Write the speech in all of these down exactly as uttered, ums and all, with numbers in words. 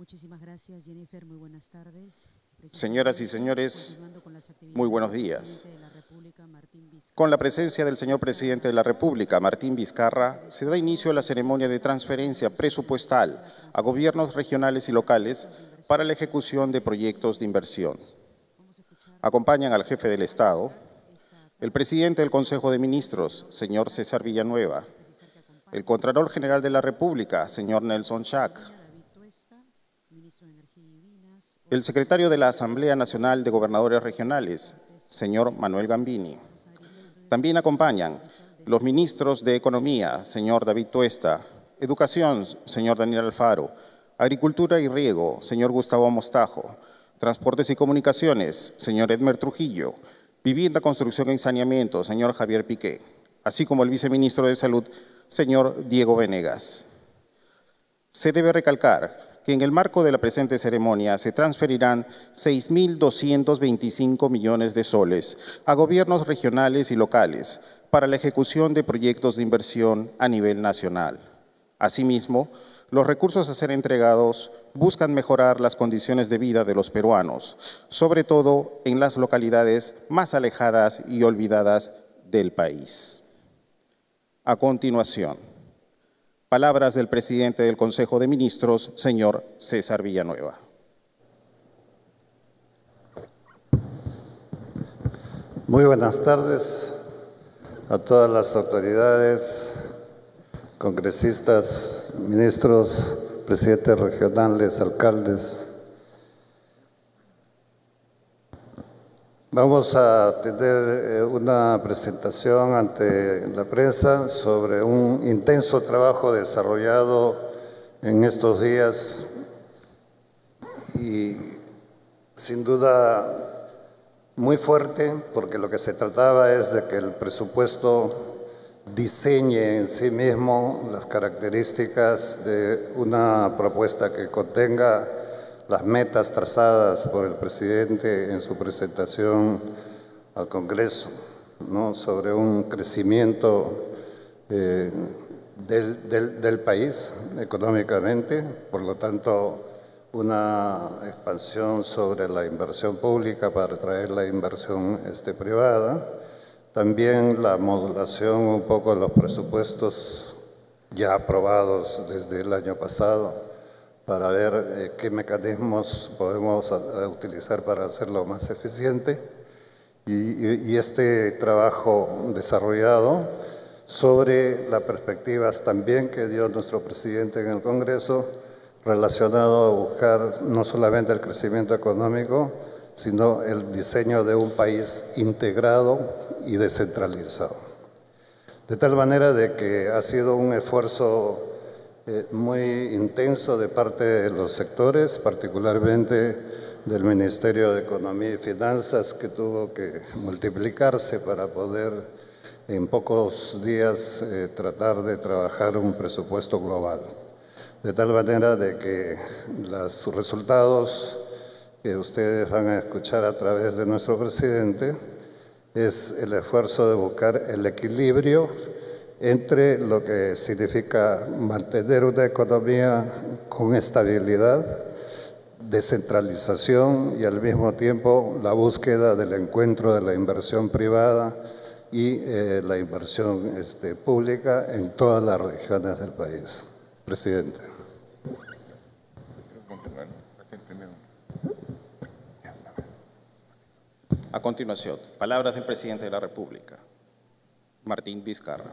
Muchísimas gracias, Jennifer. Muy buenas tardes. Señoras y señores, muy buenos días. Con la presencia del señor Presidente de la República, Martín Vizcarra, se da inicio a la ceremonia de transferencia presupuestal a gobiernos regionales y locales para la ejecución de proyectos de inversión. Acompañan al jefe del Estado, el presidente del Consejo de Ministros, señor César Villanueva, el Contralor General de la República, señor Nelson Schack, el secretario de la Asamblea Nacional de Gobernadores Regionales, señor Manuel Gambini. También acompañan los ministros de Economía, señor David Tuesta, Educación, señor Daniel Alfaro, Agricultura y Riego, señor Gustavo Mostajo, Transportes y Comunicaciones, señor Edmer Trujillo, Vivienda, Construcción y Saneamiento, señor Javier Piqué, así como el viceministro de Salud, señor Diego Venegas. Se debe recalcar que en el marco de la presente ceremonia se transferirán seis mil doscientos veinticinco millones de soles a gobiernos regionales y locales para la ejecución de proyectos de inversión a nivel nacional. Asimismo, los recursos a ser entregados buscan mejorar las condiciones de vida de los peruanos, sobre todo en las localidades más alejadas y olvidadas del país. A continuación, palabras del presidente del Consejo de Ministros, señor César Villanueva. Muy buenas tardes a todas las autoridades, congresistas, ministros, presidentes regionales, alcaldes. Vamos a tener una presentación ante la prensa sobre un intenso trabajo desarrollado en estos días y sin duda muy fuerte, porque lo que se trataba es de que el presupuesto diseñe en sí mismo las características de una propuesta que contenga las metas trazadas por el presidente en su presentación al Congreso, ¿no?, sobre un crecimiento eh, del, del, del país económicamente, por lo tanto una expansión sobre la inversión pública para atraer la inversión este, privada, también la modulación un poco de los presupuestos ya aprobados desde el año pasado, para ver eh, qué mecanismos podemos a, a utilizar para hacerlo más eficiente. Y, y, y este trabajo desarrollado sobre las perspectivas también que dio nuestro presidente en el Congreso, relacionado a buscar no solamente el crecimiento económico, sino el diseño de un país integrado y descentralizado. De tal manera de que ha sido un esfuerzo Eh, muy intenso de parte de los sectores, particularmente del Ministerio de Economía y Finanzas, que tuvo que multiplicarse para poder en pocos días eh, tratar de trabajar un presupuesto global. De tal manera de que los resultados que ustedes van a escuchar a través de nuestro presidente es el esfuerzo de buscar el equilibrio entre lo que significa mantener una economía con estabilidad, descentralización y al mismo tiempo la búsqueda del encuentro de la inversión privada y eh, la inversión este, pública en todas las regiones del país. Presidente. A continuación, palabras del presidente de la República, Martín Vizcarra.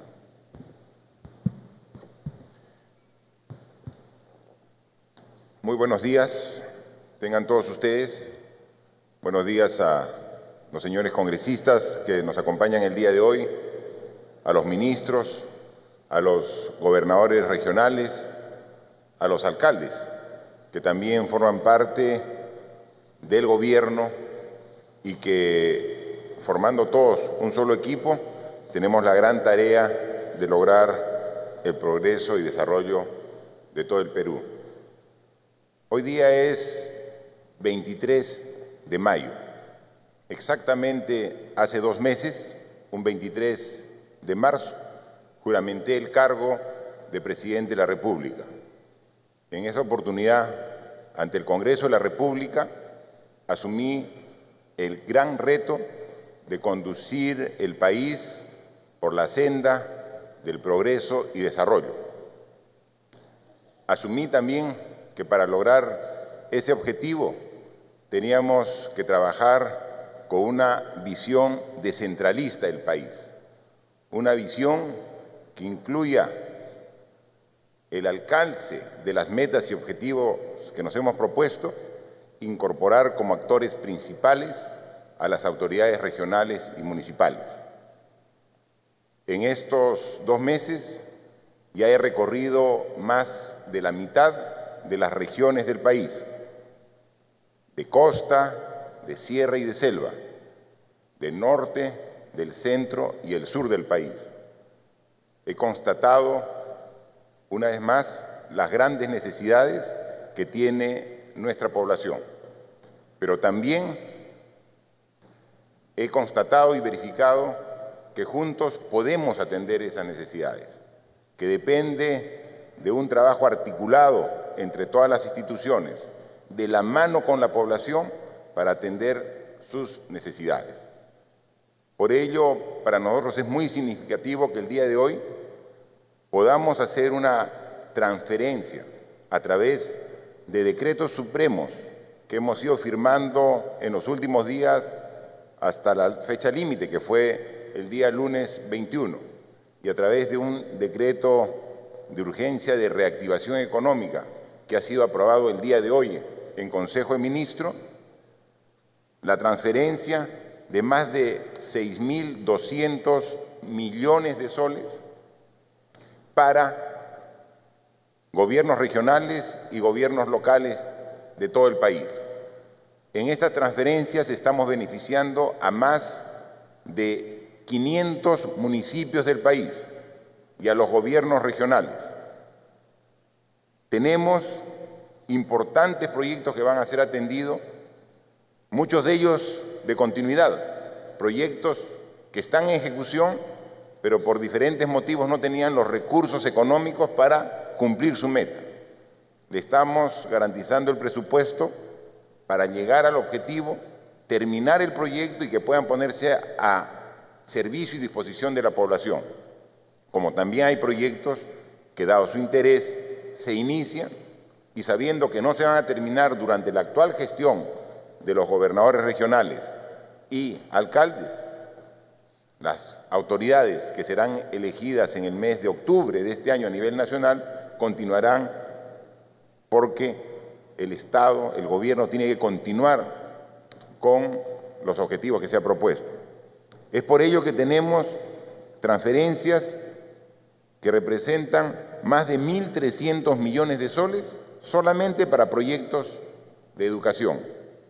Muy buenos días, tengan todos ustedes. Buenos días a los señores congresistas que nos acompañan el día de hoy, a los ministros, a los gobernadores regionales, a los alcaldes, que también forman parte del gobierno y que, formando todos un solo equipo, tenemos la gran tarea de lograr el progreso y desarrollo de todo el Perú. Hoy día es veintitrés de mayo. Exactamente hace dos meses, un veintitrés de marzo, juramenté el cargo de Presidente de la República. En esa oportunidad ante el Congreso de la República, asumí el gran reto de conducir el país por la senda del progreso y desarrollo. Asumí también que para lograr ese objetivo teníamos que trabajar con una visión descentralista del país, una visión que incluya el alcance de las metas y objetivos que nos hemos propuesto, incorporar como actores principales a las autoridades regionales y municipales. En estos dos meses ya he recorrido más de la mitad de las regiones del país, de costa, de sierra y de selva, del norte, del centro y el sur del país. He constatado una vez más las grandes necesidades que tiene nuestra población, pero también he constatado y verificado que juntos podemos atender esas necesidades, que depende de un trabajo articulado entre todas las instituciones, de la mano con la población para atender sus necesidades. Por ello, para nosotros es muy significativo que el día de hoy podamos hacer una transferencia a través de decretos supremos que hemos ido firmando en los últimos días hasta la fecha límite, que fue el día lunes veintiuno, y a través de un decreto de urgencia de reactivación económica que ha sido aprobado el día de hoy en Consejo de Ministros, la transferencia de más de seis mil doscientos millones de soles para gobiernos regionales y gobiernos locales de todo el país. En estas transferencias estamos beneficiando a más de quinientos municipios del país y a los gobiernos regionales. Tenemos importantes proyectos que van a ser atendidos, muchos de ellos de continuidad, proyectos que están en ejecución, pero por diferentes motivos no tenían los recursos económicos para cumplir su meta. Le estamos garantizando el presupuesto para llegar al objetivo, terminar el proyecto y que puedan ponerse a servicio y disposición de la población. Como también hay proyectos que, dado su interés, se inician y sabiendo que no se van a terminar durante la actual gestión de los gobernadores regionales y alcaldes, las autoridades que serán elegidas en el mes de octubre de este año a nivel nacional continuarán, porque el Estado, el gobierno tiene que continuar con los objetivos que se ha propuesto. Es por ello que tenemos transferencias que representan más de mil trescientos millones de soles solamente para proyectos de educación,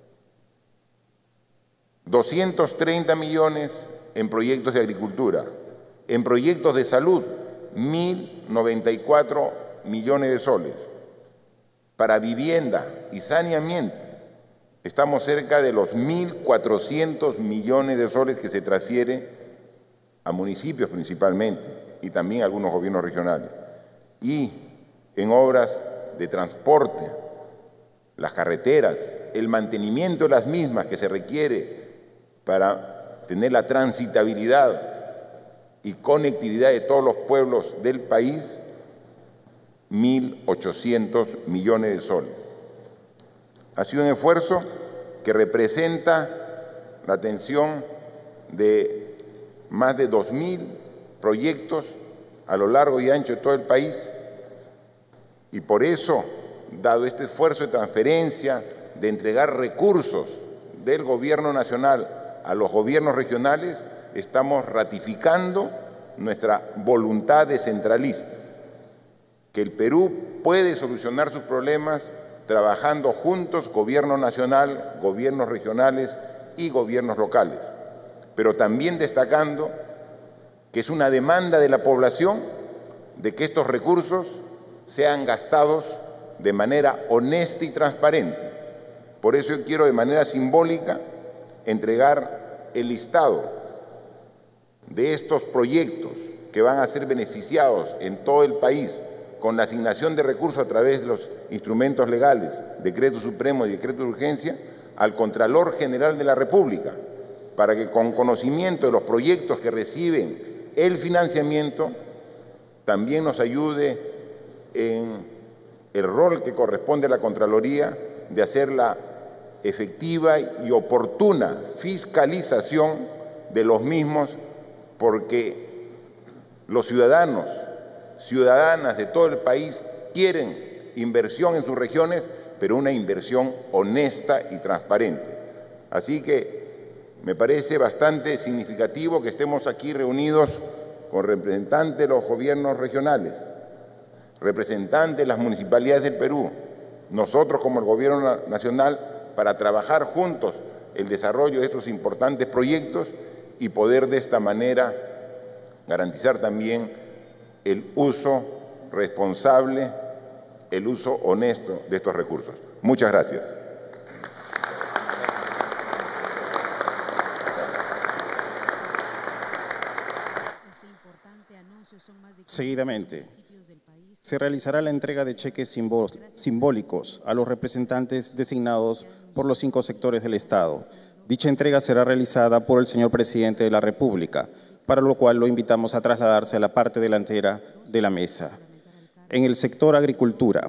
doscientos treinta millones en proyectos de agricultura, en proyectos de salud, mil noventa y cuatro millones de soles, para vivienda y saneamiento, estamos cerca de los mil cuatrocientos millones de soles que se transfiere a municipios principalmente y también a algunos gobiernos regionales. Y en obras de transporte, las carreteras, el mantenimiento de las mismas que se requiere para tener la transitabilidad y conectividad de todos los pueblos del país, mil ochocientos millones de soles. Ha sido un esfuerzo que representa la atención de más de dos mil proyectos a lo largo y ancho de todo el país, y por eso, dado este esfuerzo de transferencia, de entregar recursos del Gobierno nacional a los gobiernos regionales, estamos ratificando nuestra voluntad descentralista, que el Perú puede solucionar sus problemas trabajando juntos, gobierno nacional, gobiernos regionales y gobiernos locales, pero también destacando que es una demanda de la población de que estos recursos sean gastados de manera honesta y transparente. Por eso yo quiero de manera simbólica entregar el listado de estos proyectos que van a ser beneficiados en todo el país con la asignación de recursos a través de los instrumentos legales, decreto supremo y decreto de urgencia, al Contralor General de la República, para que con conocimiento de los proyectos que reciben el financiamiento, también nos ayude en el rol que corresponde a la Contraloría de hacer la efectiva y oportuna fiscalización de los mismos, porque los ciudadanos, ciudadanas de todo el país quieren inversión en sus regiones, pero una inversión honesta y transparente. Así que me parece bastante significativo que estemos aquí reunidos con representantes de los gobiernos regionales, representantes de las municipalidades del Perú, nosotros como el Gobierno Nacional, para trabajar juntos el desarrollo de estos importantes proyectos y poder de esta manera garantizar también el uso responsable, el uso honesto de estos recursos. Muchas gracias. Seguidamente, se realizará la entrega de cheques simbólicos a los representantes designados por los cinco sectores del Estado. Dicha entrega será realizada por el señor Presidente de la República, para lo cual lo invitamos a trasladarse a la parte delantera de la mesa. En el sector agricultura,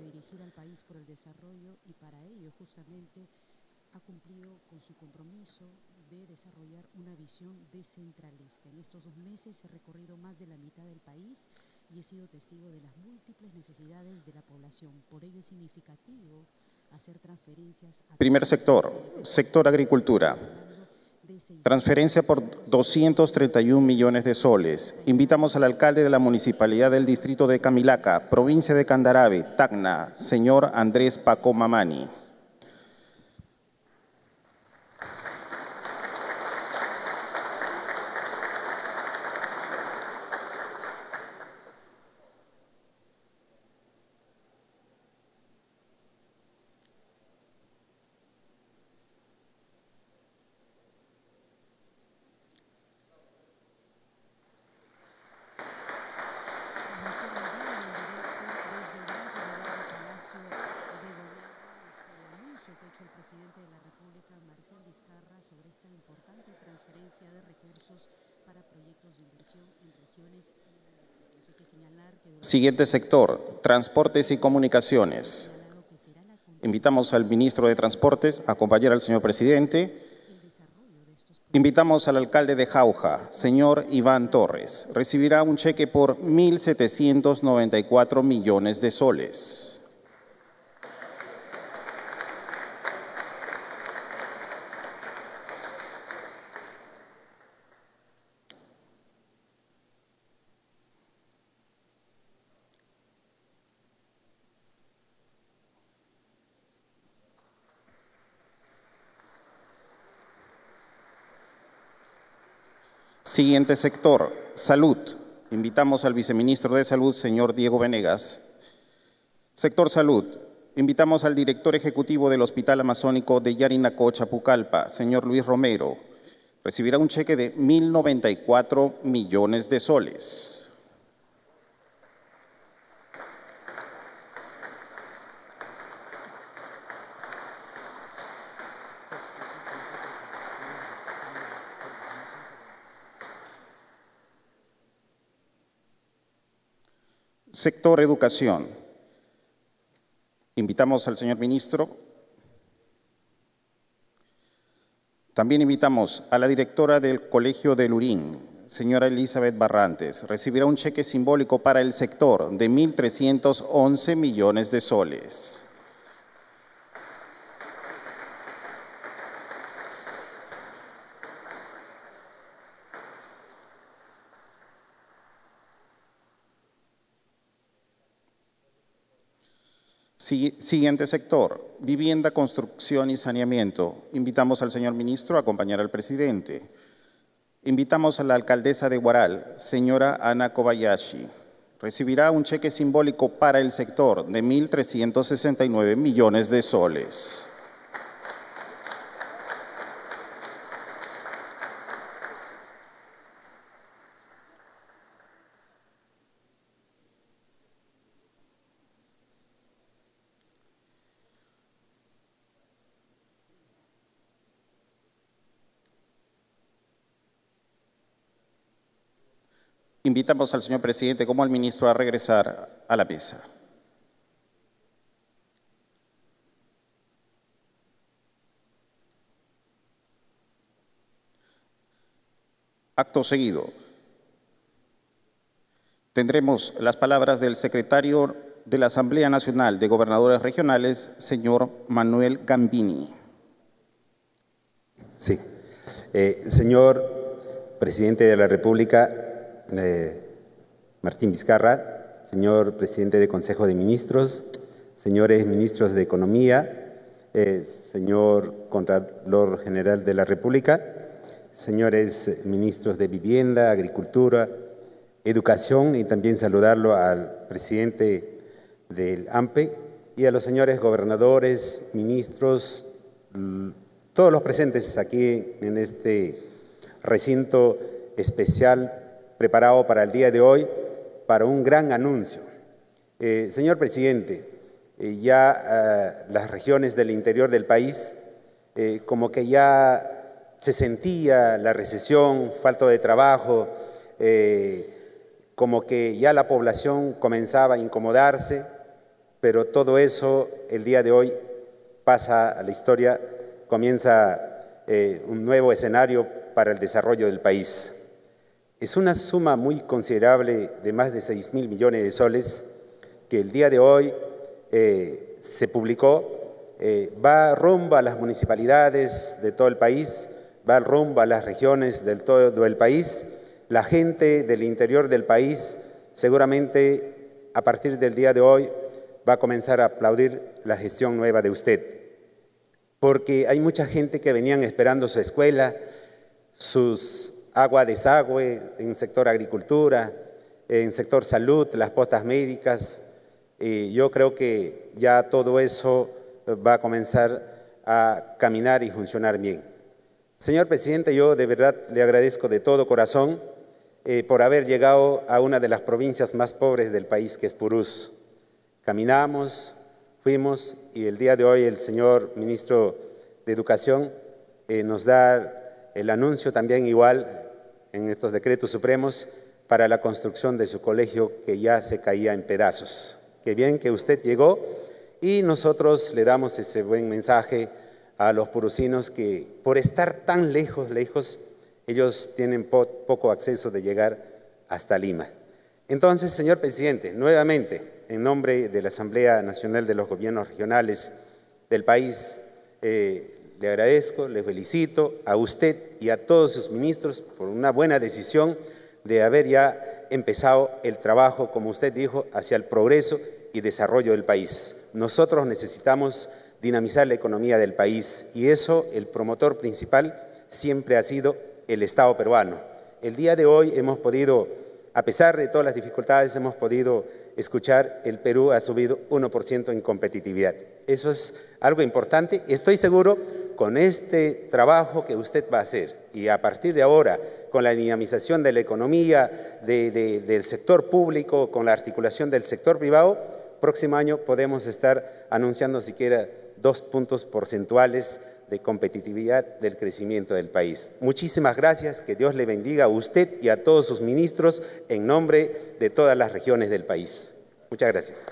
descentralista. En estos dos meses he recorrido más de la mitad del país y he sido testigo de las múltiples necesidades de la población. Por ello es significativo hacer transferencias a... Primer sector, sector agricultura. Transferencia por doscientos treinta y un millones de soles. Invitamos al alcalde de la Municipalidad del Distrito de Camilaca, provincia de Candarave, Tacna, señor Andrés Paco Mamani. Siguiente sector, transportes y comunicaciones. Invitamos al ministro de Transportes a acompañar al señor presidente. Invitamos al alcalde de Jauja, señor Iván Torres. Recibirá un cheque por mil setecientos noventa y cuatro millones de soles. Siguiente sector, salud. Invitamos al viceministro de Salud, señor Diego Venegas. Sector salud. Invitamos al director ejecutivo del Hospital Amazónico de Yarinacocha, Pucallpa, señor Luis Romero. Recibirá un cheque de mil noventa y cuatro millones de soles. Sector educación. Invitamos al señor ministro. También invitamos a la directora del Colegio de Lurín, señora Elizabeth Barrantes. Recibirá un cheque simbólico para el sector de mil trescientos once millones de soles. Siguiente sector, vivienda, construcción y saneamiento. Invitamos al señor ministro a acompañar al presidente. Invitamos a la alcaldesa de Huaral, señora Ana Kobayashi. Recibirá un cheque simbólico para el sector de mil trescientos sesenta y nueve millones de soles. Invitamos al señor presidente como al ministro a regresar a la mesa. Acto seguido, tendremos las palabras del secretario de la Asamblea Nacional de Gobernadores Regionales, señor Manuel Gambini. Sí. Eh, señor presidente de la República, eh, Martín Vizcarra, señor presidente del Consejo de Ministros, señores ministros de Economía, eh, señor Contralor General de la República, señores ministros de Vivienda, Agricultura, Educación, y también saludarlo al presidente del A M P E y a los señores gobernadores, ministros, todos los presentes aquí en este recinto especial preparado para el día de hoy, para un gran anuncio. Eh, señor presidente, eh, ya eh, las regiones del interior del país, eh, como que ya se sentía la recesión, falta de trabajo, eh, como que ya la población comenzaba a incomodarse, pero todo eso el día de hoy pasa a la historia, comienza eh, un nuevo escenario para el desarrollo del país. Es una suma muy considerable de más de seis mil millones de soles que el día de hoy eh, se publicó, eh, va rumbo a las municipalidades de todo el país, va rumbo a las regiones del todo el país. La gente del interior del país seguramente a partir del día de hoy va a comenzar a aplaudir la gestión nueva de usted, porque hay mucha gente que venían esperando su escuela, sus agua desagüe en sector agricultura, en sector salud, las postas médicas, y yo creo que ya todo eso va a comenzar a caminar y funcionar bien. Señor presidente, yo de verdad le agradezco de todo corazón eh, por haber llegado a una de las provincias más pobres del país, que es Purús. Caminamos, fuimos, y el día de hoy el señor ministro de Educación eh, nos da el anuncio también igual en estos decretos supremos para la construcción de su colegio que ya se caía en pedazos. Qué bien que usted llegó y nosotros le damos ese buen mensaje a los purusinos que por estar tan lejos, lejos, ellos tienen po poco acceso de llegar hasta Lima. Entonces, señor presidente, nuevamente, en nombre de la Asamblea Nacional de los Gobiernos Regionales del país, eh, le agradezco, le felicito a usted y a todos sus ministros por una buena decisión de haber ya empezado el trabajo, como usted dijo, hacia el progreso y desarrollo del país. Nosotros necesitamos dinamizar la economía del país y eso, el promotor principal siempre ha sido el Estado peruano. El día de hoy hemos podido, a pesar de todas las dificultades, hemos podido escuchar el Perú ha subido uno por ciento en competitividad. Eso es algo importante. Estoy seguro con este trabajo que usted va a hacer y a partir de ahora, con la dinamización de la economía, de, de, del sector público, con la articulación del sector privado, próximo año podemos estar anunciando siquiera dos puntos porcentuales de competitividad del crecimiento del país. Muchísimas gracias, que Dios le bendiga a usted y a todos sus ministros en nombre de todas las regiones del país. Muchas gracias.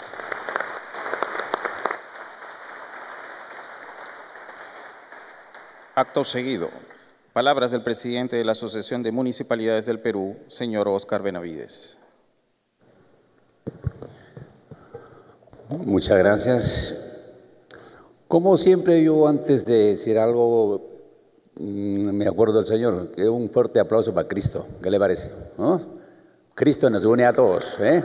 Acto seguido, palabras del presidente de la Asociación de Municipalidades del Perú, señor Oscar Benavides. Muchas gracias. Como siempre, yo antes de decir algo, me acuerdo del Señor, que un fuerte aplauso para Cristo. ¿Qué le parece? ¿No? Cristo nos une a todos. ¿eh?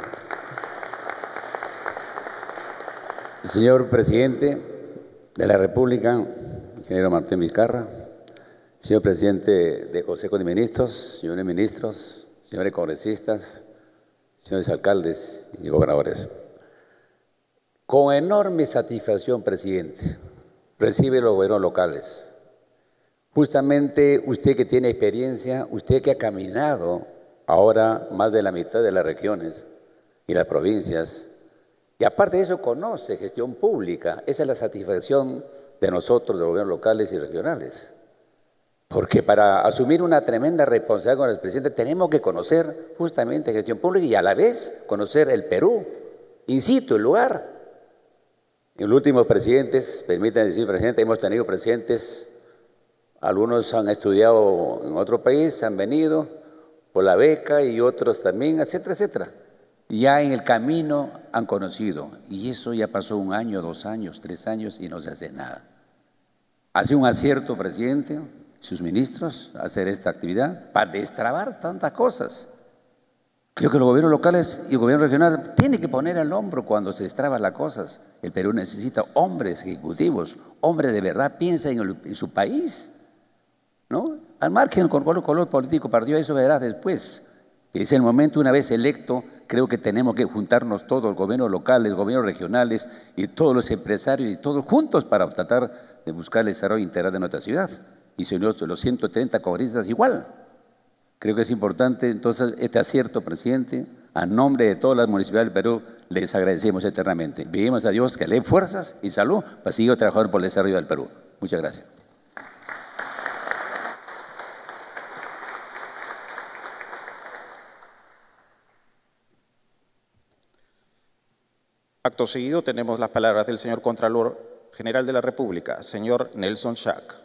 Señor presidente de la República, ingeniero Martín Vizcarra, señor presidente del Consejo de Ministros, señores ministros, señores congresistas, señores alcaldes y gobernadores. Con enorme satisfacción, presidente, recibe los gobiernos locales. Justamente usted que tiene experiencia, usted que ha caminado ahora más de la mitad de las regiones y las provincias, y aparte de eso conoce gestión pública. Esa es la satisfacción de nosotros, de los gobiernos locales y regionales. Porque para asumir una tremenda responsabilidad con el presidente tenemos que conocer justamente gestión pública y a la vez conocer el Perú, in situ, el lugar. En los últimos presidentes, permítanme decir, presidente, hemos tenido presidentes, algunos han estudiado en otro país, han venido por la beca y otros también, etcétera, etcétera. Ya en el camino han conocido y eso ya pasó un año, dos años, tres años y no se hace nada. Hace un acierto, presidente, sus ministros, hacer esta actividad para destrabar tantas cosas. Creo que los gobiernos locales y el gobierno regional tienen que poner al hombro cuando se destraban las cosas. El Perú necesita hombres ejecutivos, hombres de verdad, piensen en, el, en su país, ¿no? Al margen con color, color político, partido, eso verás después. Es el momento, una vez electo, creo que tenemos que juntarnos todos, los gobiernos locales, los gobiernos regionales y todos los empresarios y todos juntos para tratar de buscar el desarrollo integral de nuestra ciudad. Y si los, los ciento treinta congresistas igual. Creo que es importante, entonces, este acierto, presidente. A nombre de todas las municipalidades del Perú, les agradecemos eternamente. Pedimos a Dios que le dé fuerzas y salud para seguir trabajando por el desarrollo del Perú. Muchas gracias. Acto seguido, tenemos las palabras del señor Contralor General de la República, señor Nelson Schack.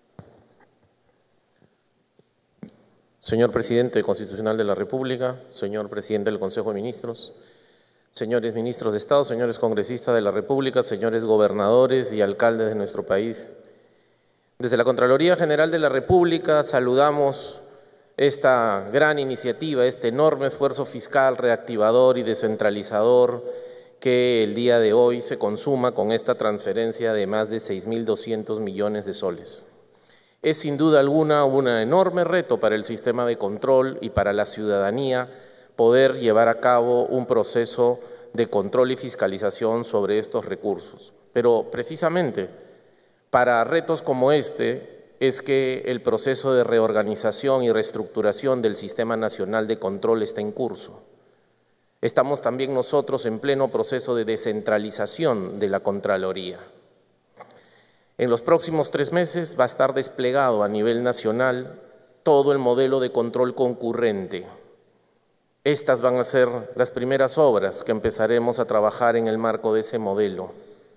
Señor Presidente Constitucional de la República, señor Presidente del Consejo de Ministros, señores Ministros de Estado, señores Congresistas de la República, señores Gobernadores y Alcaldes de nuestro país. Desde la Contraloría General de la República saludamos esta gran iniciativa, este enorme esfuerzo fiscal reactivador y descentralizador que el día de hoy se consuma con esta transferencia de más de seis mil doscientos millones de soles. Es sin duda alguna un enorme reto para el sistema de control y para la ciudadanía poder llevar a cabo un proceso de control y fiscalización sobre estos recursos. Pero precisamente para retos como este es que el proceso de reorganización y reestructuración del Sistema Nacional de Control está en curso. Estamos también nosotros en pleno proceso de descentralización de la Contraloría. En los próximos tres meses va a estar desplegado a nivel nacional todo el modelo de control concurrente. Estas van a ser las primeras obras que empezaremos a trabajar en el marco de ese modelo.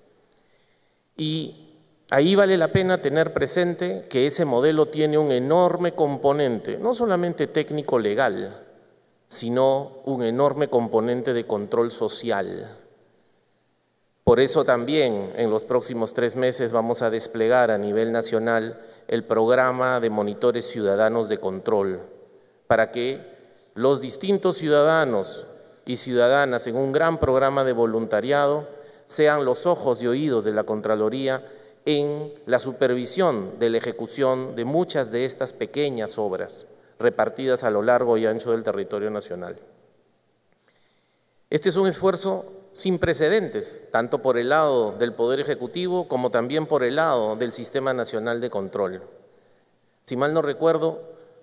Y ahí vale la pena tener presente que ese modelo tiene un enorme componente, no solamente técnico-legal, sino un enorme componente de control social. Por eso también en los próximos tres meses vamos a desplegar a nivel nacional el programa de monitores ciudadanos de control, para que los distintos ciudadanos y ciudadanas en un gran programa de voluntariado sean los ojos y oídos de la Contraloría en la supervisión de la ejecución de muchas de estas pequeñas obras repartidas a lo largo y ancho del territorio nacional. Este es un esfuerzo sin precedentes, tanto por el lado del Poder Ejecutivo como también por el lado del Sistema Nacional de Control. Si mal no recuerdo,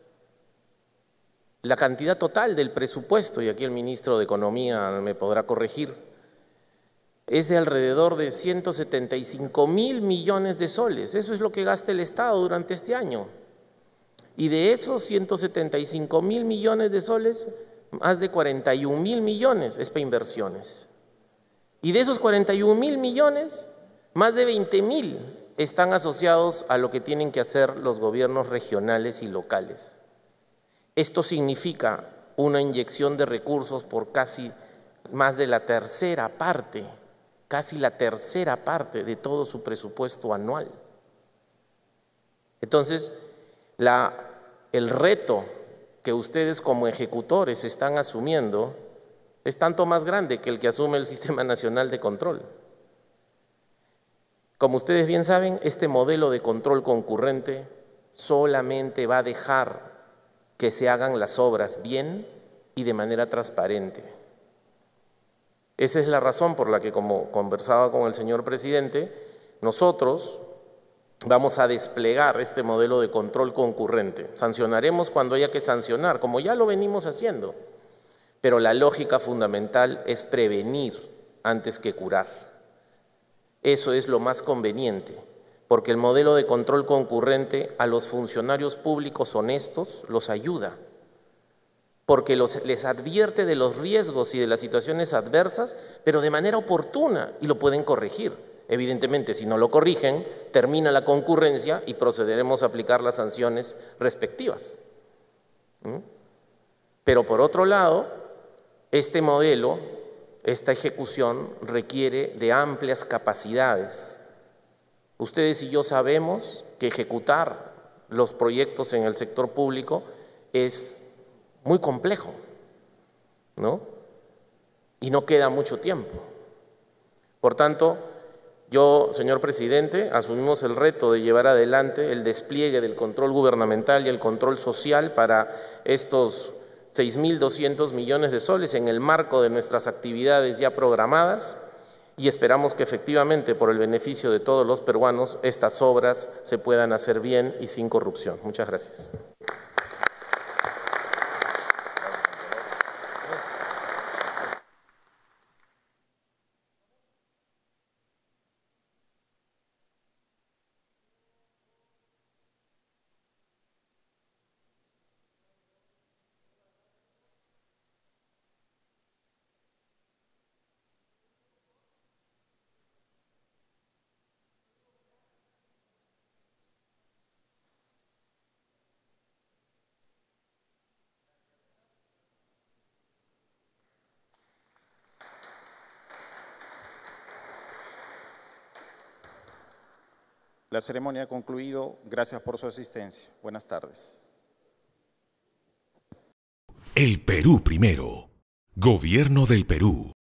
la cantidad total del presupuesto, y aquí el ministro de Economía me podrá corregir, es de alrededor de ciento setenta y cinco mil millones de soles. Eso es lo que gasta el Estado durante este año. Y de esos ciento setenta y cinco mil millones de soles, más de cuarenta y un mil millones es para inversiones. Y de esos cuarenta y un mil millones, más de veinte mil están asociados a lo que tienen que hacer los gobiernos regionales y locales. Esto significa una inyección de recursos por casi más de la tercera parte, casi la tercera parte de todo su presupuesto anual. Entonces, la, el reto que ustedes como ejecutores están asumiendo es tanto más grande que el que asume el Sistema Nacional de Control. Como ustedes bien saben, este modelo de control concurrente solamente va a dejar que se hagan las obras bien y de manera transparente. Esa es la razón por la que, como conversaba con el señor presidente, nosotros vamos a desplegar este modelo de control concurrente. Sancionaremos cuando haya que sancionar, como ya lo venimos haciendo. Pero la lógica fundamental es prevenir antes que curar. Eso es lo más conveniente, porque el modelo de control concurrente a los funcionarios públicos honestos los ayuda, porque los, les advierte de los riesgos y de las situaciones adversas, pero de manera oportuna, y lo pueden corregir. Evidentemente, si no lo corrigen, termina la concurrencia y procederemos a aplicar las sanciones respectivas. ¿Mm? Pero por otro lado, este modelo, esta ejecución requiere de amplias capacidades. Ustedes y yo sabemos que ejecutar los proyectos en el sector público es muy complejo, ¿no? Y no queda mucho tiempo. Por tanto, yo, señor presidente, asumimos el reto de llevar adelante el despliegue del control gubernamental y el control social para estos seis mil doscientos millones de soles en el marco de nuestras actividades ya programadas, y esperamos que efectivamente, por el beneficio de todos los peruanos, estas obras se puedan hacer bien y sin corrupción. Muchas gracias. La ceremonia ha concluido. Gracias por su asistencia. Buenas tardes. El Perú primero. Gobierno del Perú.